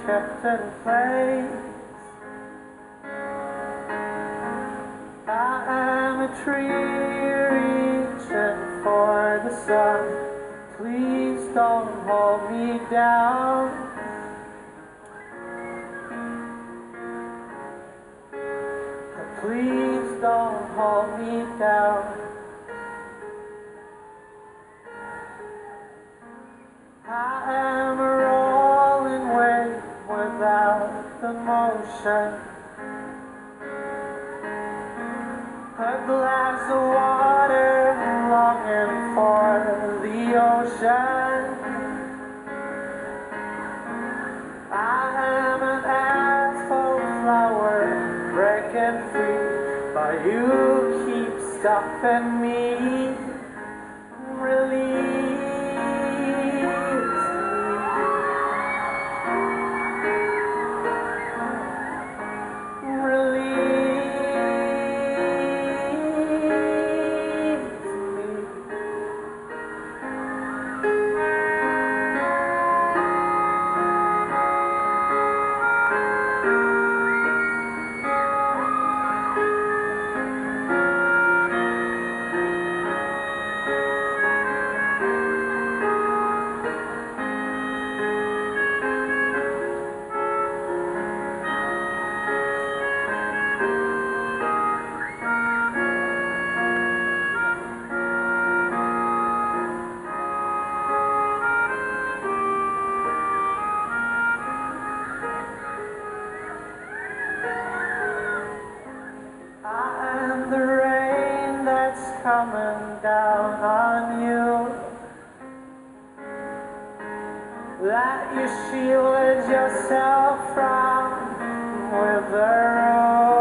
kept in place. I am a tree reaching for the sun. Please don't hold me down. Please don't hold me down. I am a rolling wave without the motion. A glass of water longing for the ocean. I am an asphalt flower breaking free, but you keep stopping me. Release me. Release me. The rain that's coming down on you, that you shielded yourself from with the road.